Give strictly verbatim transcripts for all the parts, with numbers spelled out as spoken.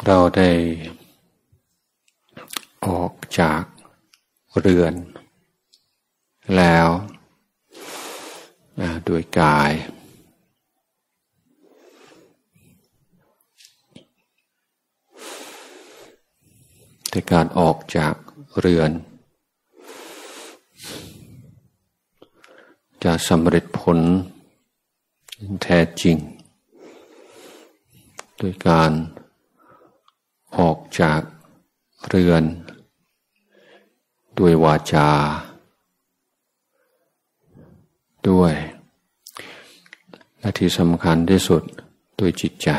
เราได้ออกจากเรือนแล้วโดยกายแต่การออกจากเรือนจะสำเร็จผลแท้จริงโดยการออกจากเรือนด้วยวาจาด้วยและที่สำคัญที่สุดด้วยจิตใจ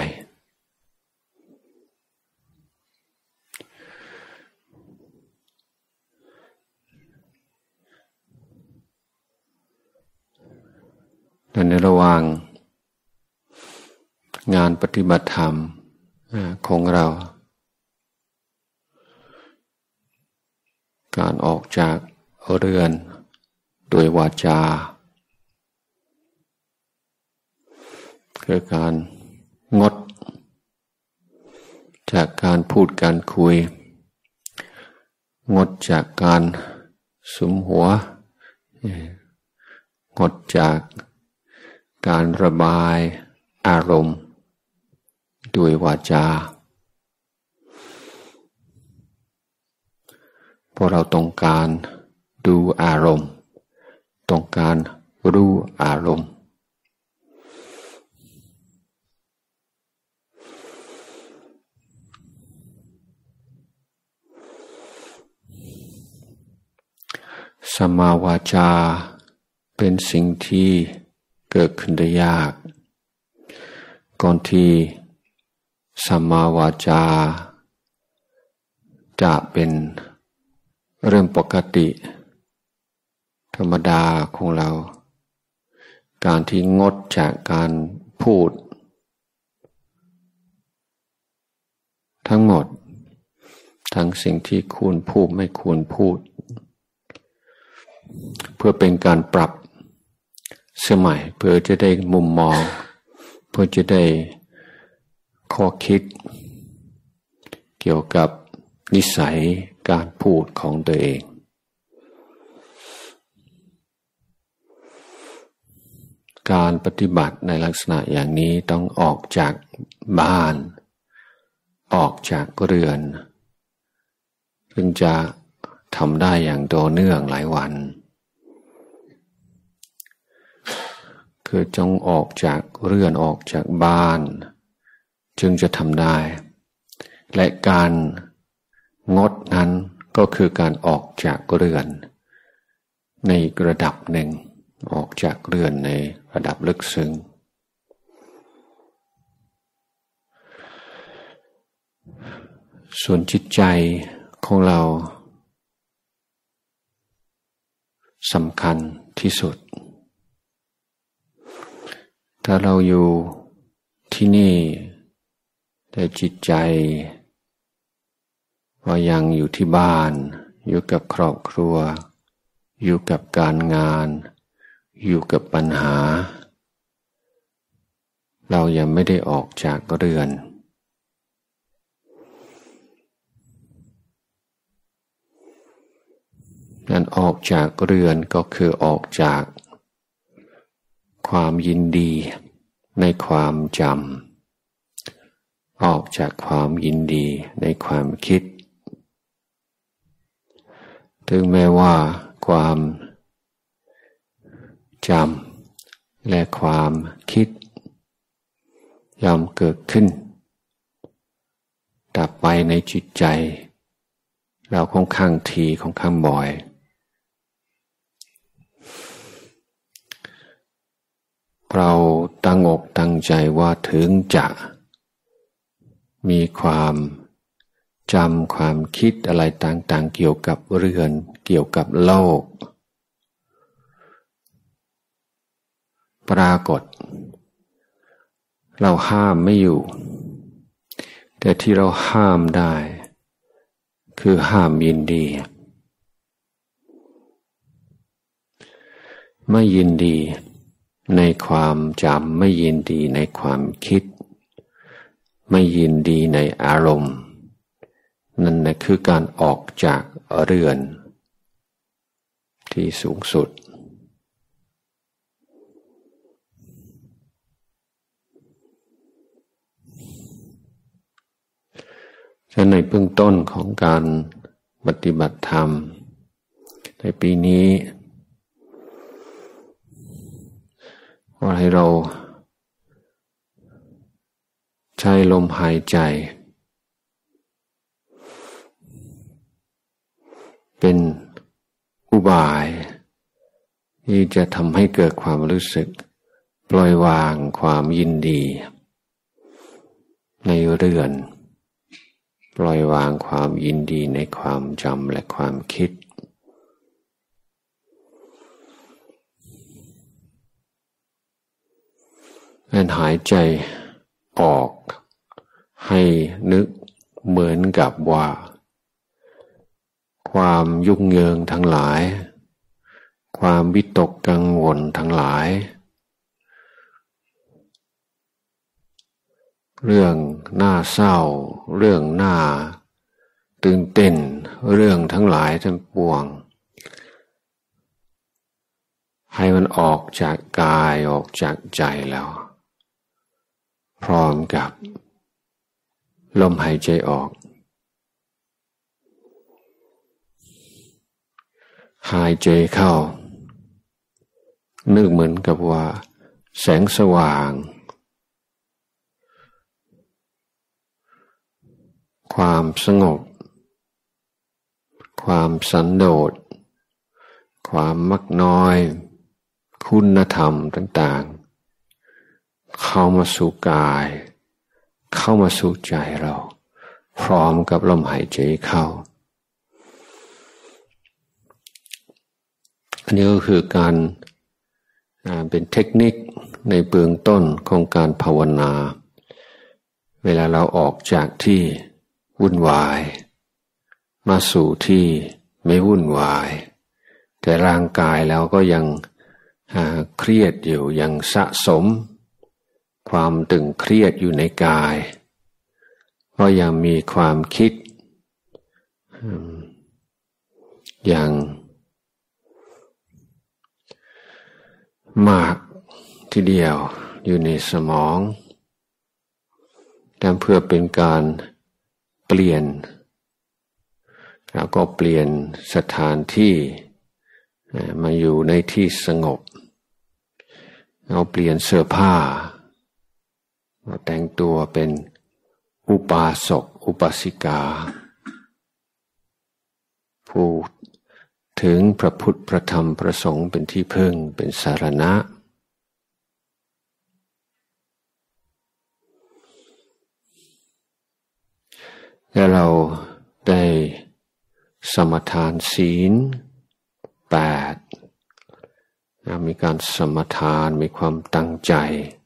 ในระหว่างงานปฏิบัติธรรมของเราการออกจากเรือนโดยวาจาคือการงดจากการพูดการคุยงดจากการสุมหัวงดจากการระบายอารมณ์ด้วยวาจาเพราะเราต้องการดูอารมณ์ต้องการรู้อารมณ์สัมมาวาจาเป็นสิ่งที่เกิดขึ้นได้ยากก่อนที่สัมมาวาจาจะเป็นเรื่องปกติธรรมดาของเราการที่งดจากการพูดทั้งหมดทั้งสิ่งที่ควรพูดไม่ควรพูดเพื่อเป็นการปรับสมัยเพื่อจะได้มุมมองเพื่อจะได้ข้อคิดเกี่ยวกับนิสัยการพูดของตัวเองการปฏิบัติในลักษณะอย่างนี้ต้องออกจากบ้านออกจากเรือนจึงจะทำได้อย่างต่อเนื่องหลายวันคือจงออกจากเรือนออกจากบ้านจึงจะทำได้และการงดนั้นก็คือการออกจากเรือนในระดับหนึ่งออกจากเรือนในระดับลึกซึ้งส่วนจิตใจของเราสำคัญที่สุดถ้าเราอยู่ที่นี่แต่จิตใจว่ายังอยู่ที่บ้านอยู่กับครอบครัวอยู่กับการงานอยู่กับปัญหาเรายังไม่ได้ออกจากเรือนนั้นออกจากเรือนก็คือออกจากความยินดีในความจำออกจากความยินดีในความคิดถึงแม้ว่าความจำและความคิดย่อมเกิดขึ้นดับไปในจิตใจเราค่อนข้างทีค่อนข้างบ่อยเราตั้งอกตั้งใจว่าถึงจะมีความจำความคิดอะไรต่างๆเกี่ยวกับเรือนเกี่ยวกับโลกปรากฏเราห้ามไม่อยู่แต่ที่เราห้ามได้คือห้ามยินดีไม่ยินดีในความจำไม่ยินดีในความคิดไม่ยินดีในอารมณ์นั่นแหละคือการออกจากเรือนที่สูงสุดฉะนั้นในเบื้องต้นของการปฏิบัติธรรมในปีนี้ว่าให้เราใช้ลมหายใจเป็นอุบายที่จะทำให้เกิดความรู้สึกปล่อยวางความยินดีในเรือนปล่อยวางความยินดีในความจำและความคิดการหายใจออกให้นึกเหมือนกับว่าความยุ่งเหยิงทั้งหลายความวิตกกังวลทั้งหลายเรื่องน่าเศร้าเรื่องน่าตื่นเต้นเรื่องทั้งหลายทั้งปวงให้มันออกจากกายออกจากใจแล้วพร้อมกับลมหายใจออกหายใจเข้านึกเหมือนกับว่าแสงสว่างความสงบความสันโดษความมักน้อยคุณธรรมต่างๆเข้ามาสู่กายเข้ามาสู่ใจเราพร้อมกับลมหายใจเข้าอันนี้ก็คือการเป็นเทคนิคในเบื้องต้นของการภาวนาเวลาเราออกจากที่วุ่นวายมาสู่ที่ไม่วุ่นวายแต่ร่างกายแล้วก็ยังเครียดอยู่ยังสะสมความตึงเครียดอยู่ในกายก็ยังมีความคิดอย่างมากทีเดียวอยู่ในสมองแต่เพื่อเป็นการเปลี่ยนแล้วก็เปลี่ยนสถานที่มาอยู่ในที่สงบเราเปลี่ยนเสื้อผ้าเราแต่งตัวเป็นอุบาสกอุบาสิกาผู้ถึงพระพุทธพระธรรมพระสงฆ์เป็นที่พึ่งเป็นสารณะและเราได้สมทานศีลแปดมีการสมทานมีความตั้งใจ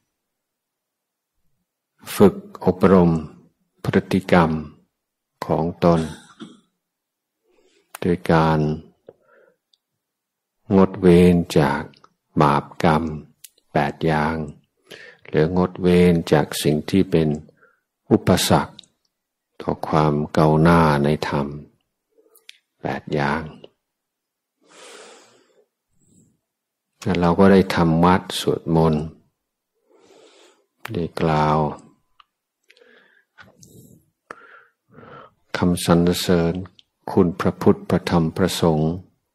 ฝึกอบรมพฤติกรรมของตนโดยการงดเว้นจากบาปกรรมแปดอย่างหรืองดเว้นจากสิ่งที่เป็นอุปสรรคต่อความก้าวหน้าในธรรมแปดอย่างแล้วเราก็ได้ทำวัดสวดมนต์ได้กล่าวคำสรรเสริญคุณพระพุทธพระธรรมพระสงฆ์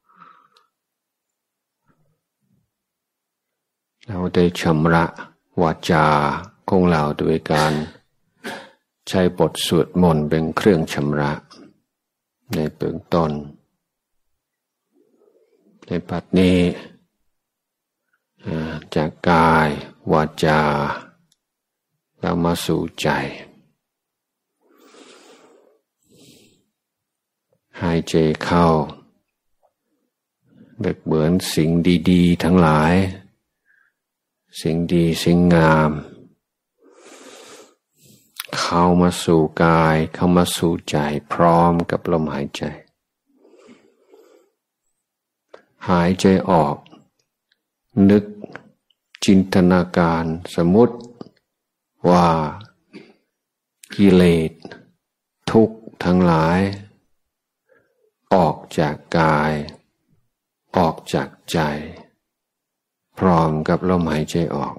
เราได้ชำระวาจาของเราโดยการใช้บทสวดมนต์เป็นเครื่องชำระในเบื้องต้นในปัจจุบันจากกายวาจาแล้วมาสู่ใจหายใจเข้าเบิกเบือนสิ่งดีๆทั้งหลายสิ่งดีสิ่งงามเข้ามาสู่กายเข้ามาสู่ใจพร้อมกับลมหายใจหายใจออกนึกจินตนาการสมมุติว่ากิเลสทุกข์ทั้งหลายออกจากกายออกจากใจพร้อมกับลมหายใจออก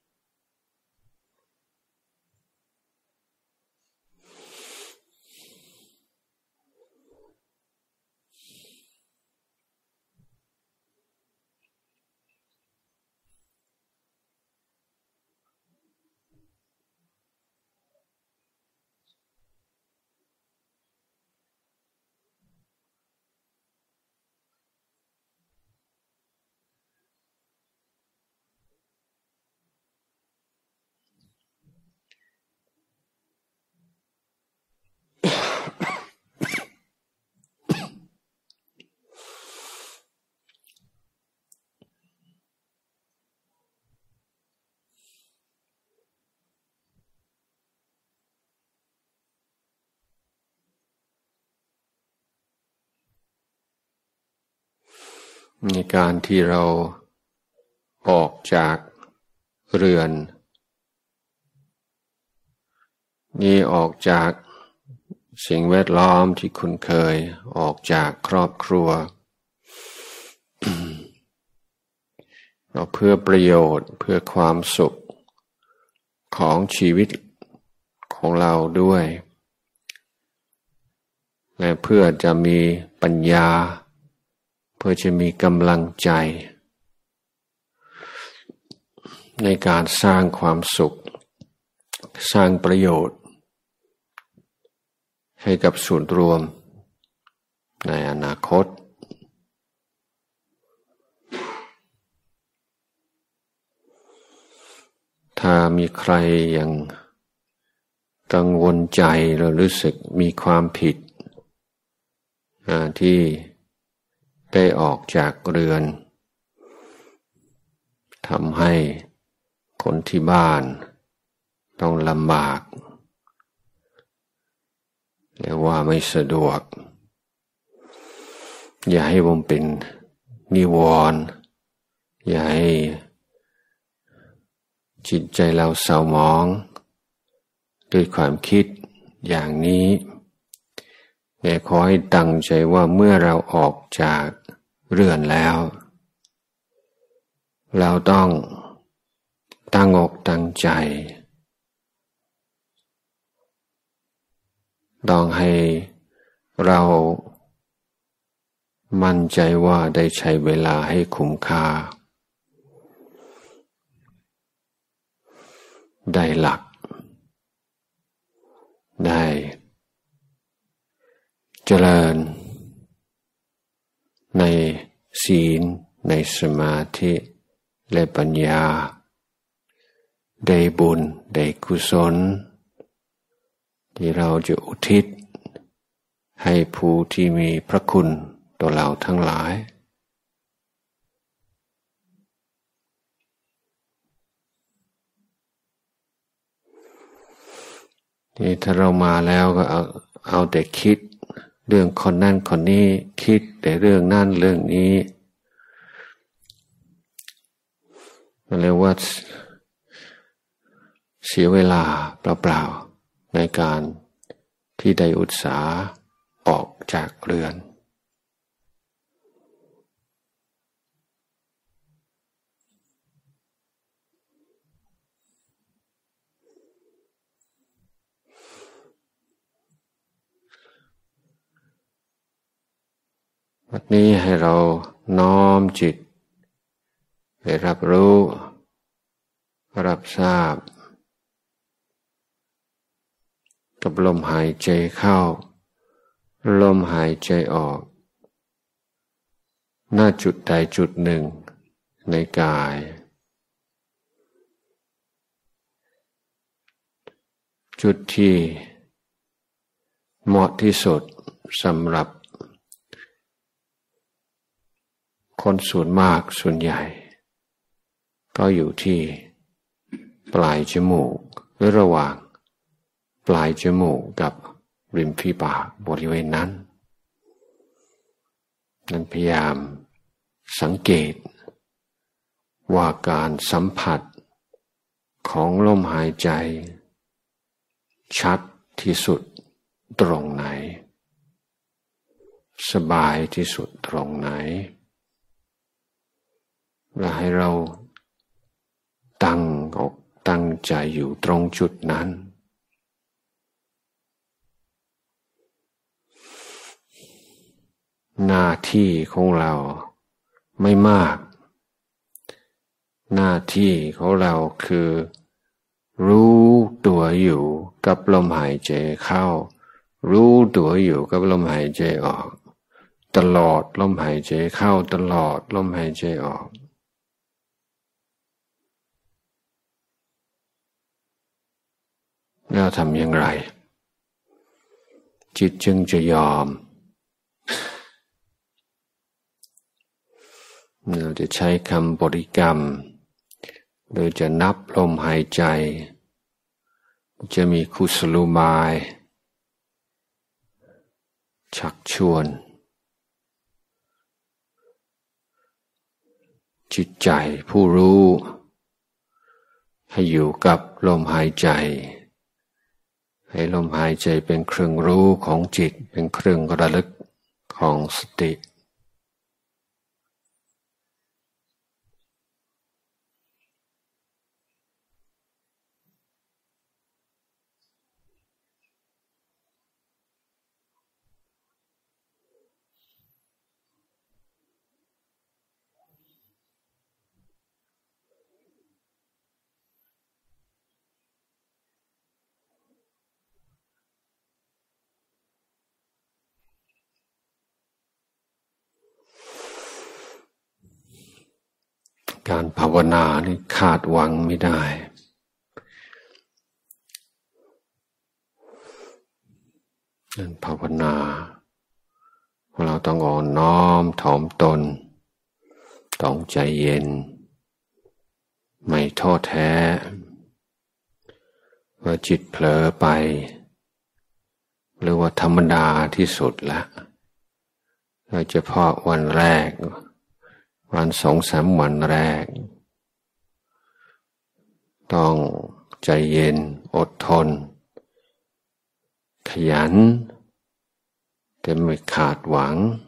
ในการที่เราออกจากเรือนนี่ออกจากสิ่งแวดล้อมที่คุ้นเคยออกจากครอบครัว เราเพื่อประโยชน์เพื่อความสุขของชีวิตของเราด้วยและเพื่อจะมีปัญญาเพื่อจะมีกำลังใจในการสร้างความสุขสร้างประโยชน์ให้กับส่วนรวมในอนาคตถ้ามีใครยังกังวลใจหรือรู้สึกมีความผิดที่ได้ออกจากเรือนทำให้คนที่บ้านต้องลำบากหรือว่าไม่สะดวกอย่าให้ผมเป็นนิวรณ์อย่าให้จิตใจเราเศร้าหมองด้วยความคิดอย่างนี้แต่ขอให้ตั้งใจว่าเมื่อเราออกจากเรือนแล้วเราต้องตั้งอกตั้งใจต้องให้เรามั่นใจว่าได้ใช้เวลาให้คุ้มค่าได้หลักได้เจริญในศีลในสมาธิและปัญญาได้บุญได้กุศลที่เราจะอุทิศให้ผู้ที่มีพระคุณต่อเราทั้งหลายนี่ถ้าเรามาแล้วก็เอาเอาแต่คิดเรื่องคนนั่นคนนี้คิดแต่เรื่องนั่นเรื่องนี้มันเรียกว่าเสียเวลาเปล่าๆในการที่ได้อุตสาห์ออกจากเรือนวันนี้ให้เราน้อมจิตไปรับรู้รับทราบกับลมหายใจเข้าลมหายใจออกหน้าจุดใดจุดหนึ่งในกายจุดที่เหมาะที่สุดสำหรับคนส่วนมากส่วนใหญ่ก็อยู่ที่ปลายจมูกหรือระหว่างปลายจมูกกับริมฝีปากบริเวณนั้นนั้นพยายามสังเกตว่าการสัมผัสของลมหายใจชัดที่สุดตรงไหนสบายที่สุดตรงไหนและให้เราตั้งอกตั้งใจอยู่ตรงจุดนั้นหน้าที่ของเราไม่มากหน้าที่ของเราคือรู้ตัวอยู่กับลมหายใจเข้ารู้ตัวอยู่กับลมหายใจออกตลอดลมหายใจเข้าตลอดลมหายใจออกแล้วทำอย่างไรจิตจึงจะยอมเราจะใช้คำบริกรรมโดยจะนับลมหายใจจะมีกุศโลบายชักชวนจิตใจผู้รู้ให้อยู่กับลมหายใจให้ลมหายใจเป็นเครื่องรู้ของจิตเป็นเครื่องระลึกของสติการภาวนานี่ขาดหวังไม่ได้การภาวนาเราต้องอ่อนน้อมถ่อมตนต้องใจเย็นไม่ท้อแท้ว่าจิตเผลอไปหรือว่าธรรมดาที่สุดละโดยเฉพาะวันแรกวันสองสามวันแรกต้องใจเย็นอดทนขยันแต่ไม่ขาดหวัง